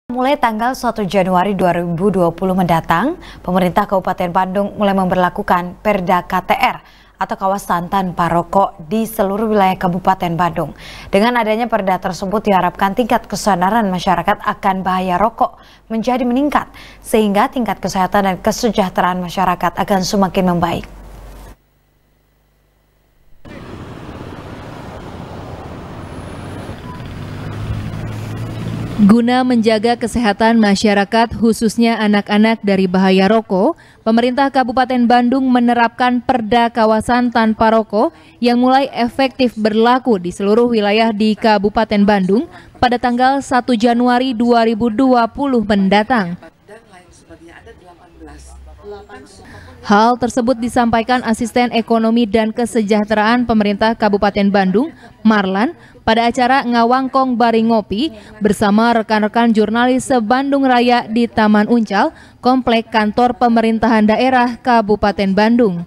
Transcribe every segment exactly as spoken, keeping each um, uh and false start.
Mulai tanggal satu Januari dua ribu dua puluh mendatang, pemerintah Kabupaten Bandung mulai memberlakukan Perda K T R atau kawasan tanpa rokok di seluruh wilayah Kabupaten Bandung. Dengan adanya perda tersebut diharapkan tingkat kesadaran masyarakat akan bahaya rokok menjadi meningkat, sehingga tingkat kesehatan dan kesejahteraan masyarakat akan semakin membaik. Guna menjaga kesehatan masyarakat khususnya anak-anak dari bahaya rokok, pemerintah Kabupaten Bandung menerapkan Perda Kawasan Tanpa Rokok yang mulai efektif berlaku di seluruh wilayah di Kabupaten Bandung pada tanggal satu Januari dua ribu dua puluh mendatang. Hal tersebut disampaikan Asisten Ekonomi dan Kesejahteraan Pemerintah Kabupaten Bandung, Marlan, pada acara Ngawangkong Bari Ngopi bersama rekan-rekan jurnalis se-Bandung Raya di Taman Uncal, Komplek Kantor Pemerintahan Daerah Kabupaten Bandung.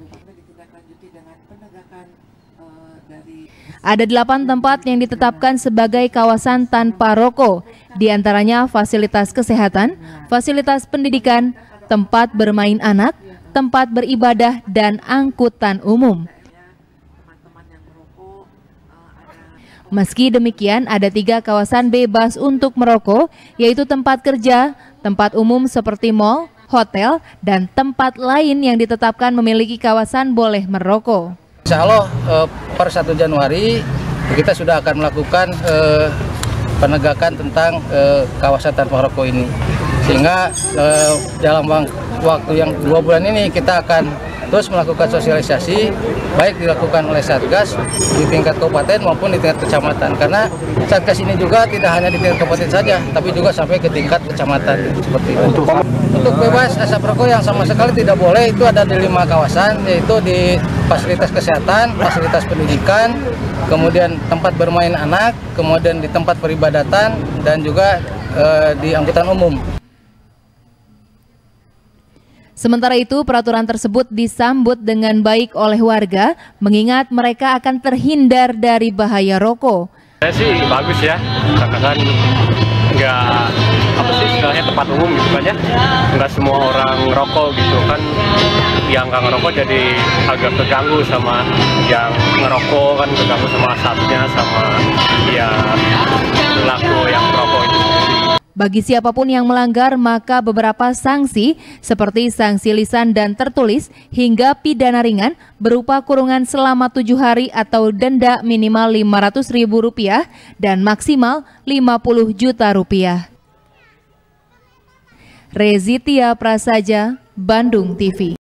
Ada delapan tempat yang ditetapkan sebagai kawasan tanpa rokok, diantaranya fasilitas kesehatan, fasilitas pendidikan, tempat bermain anak, tempat beribadah, dan angkutan umum. Meski demikian, ada tiga kawasan bebas untuk merokok, yaitu tempat kerja, tempat umum seperti mal, hotel, dan tempat lain yang ditetapkan memiliki kawasan boleh merokok. Insya Allah eh, per satu Januari kita sudah akan melakukan eh, penegakan tentang eh, kawasan tanpa rokok ini, sehingga eh, dalam waktu yang dua bulan ini kita akan terus melakukan sosialisasi, baik dilakukan oleh Satgas di tingkat kabupaten maupun di tingkat kecamatan, karena Satgas ini juga tidak hanya di tingkat kabupaten saja, tapi juga sampai ke tingkat kecamatan seperti itu. Untuk, untuk bebas asap rokok yang sama sekali tidak boleh itu ada di lima kawasan, yaitu di fasilitas kesehatan, fasilitas pendidikan, kemudian tempat bermain anak, kemudian di tempat peribadatan, dan juga eh, di angkutan umum. Sementara itu, peraturan tersebut disambut dengan baik oleh warga, mengingat mereka akan terhindar dari bahaya rokok. Saya sih bagus ya, karena kan nggak apa sih istilahnya tempat umum gitu kan ya, nggak semua orang ngerokok gitu kan, yang nggak ngerokok jadi agak terganggu sama yang ngerokok kan, terganggu sama asapnya sama ya pelaku yang merokok itu. Bagi siapapun yang melanggar, maka beberapa sanksi seperti sanksi lisan dan tertulis hingga pidana ringan berupa kurungan selama tujuh hari atau denda minimal lima ratus ribu rupiah dan maksimal lima puluh juta rupiah. Rezitia Prasaja, Bandung T V.